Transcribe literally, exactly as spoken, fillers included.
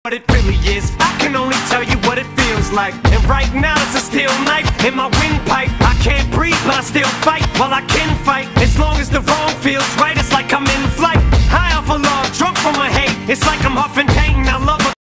what it really is. I can only tell you what it feels like. And right now it's a steel knife in my windpipe. I can't breathe but I still fight. Well, I can fight as long as the wrong feels right. It's like I'm in flight, high off of love, drunk from my hate. It's like I'm huffing